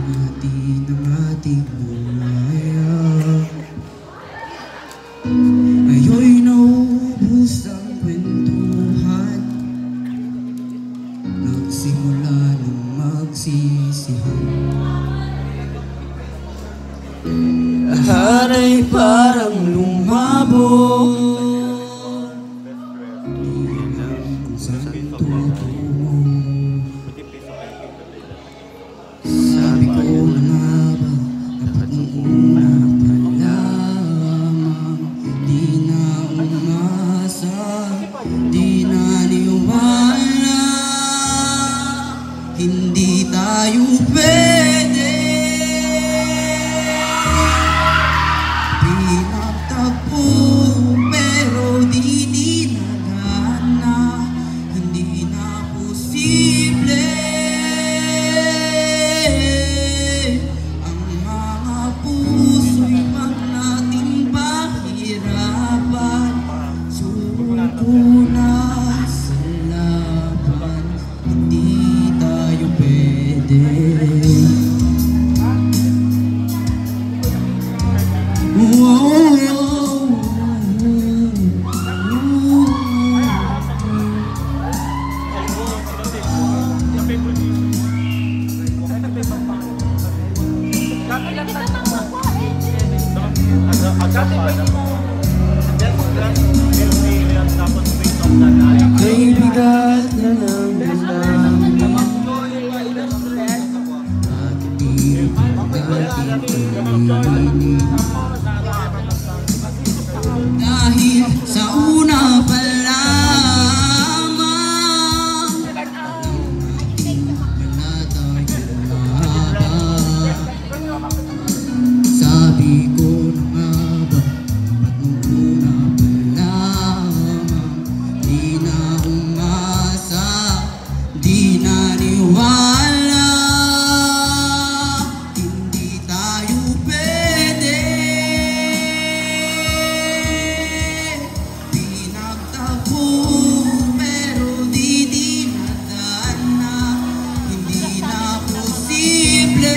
natin ang ating bulaya. Ngayon'y naubos ang kwentuhan, nagsimula ng magsisihan. Lahat ay parang lumabo, di alam kung saan tutungo. Sabi ko na nga ba, dapat nung una pa lamang. Di na umasa, di na niwala, hindi tayo pwede. Pinagtagpo pero di dinadana, hindi na posible. Ang mga puso'y pag natin pahirapan, suko na sa laban, hindi tayo pwede. Kay bigat na ng damdamin at di natin dahil sa una pa lamang wala tayong mahaba. Sabi ko na nga ba, ba't nung una pa lamang di na umasa, di na niwala, hindi tayo pwede. Pinagtagpo pero di dinadana, hindi na posible.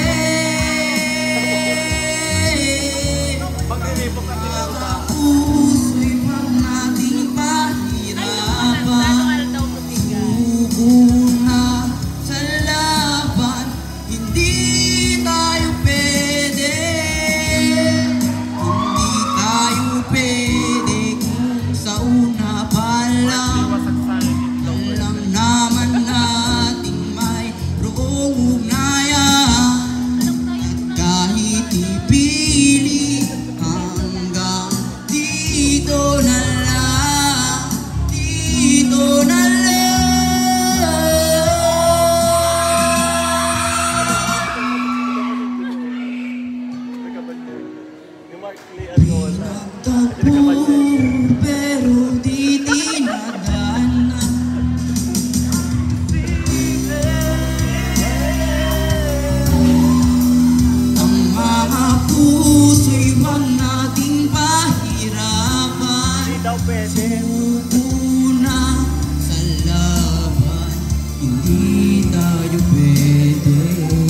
Mga puso'y pag nating pahirapan, suko na sa laban, hindi tayo pwede. Hindi tayo pwede kung sa una pa lang alam naman nating mayroong ugnayan. At kahit ipili hanggang dito na lang, dito na Pinagtagpo pero di dinadana, ang mga puso'y wag nating pahirapan, suko na sa laban, hindi tayo pwede.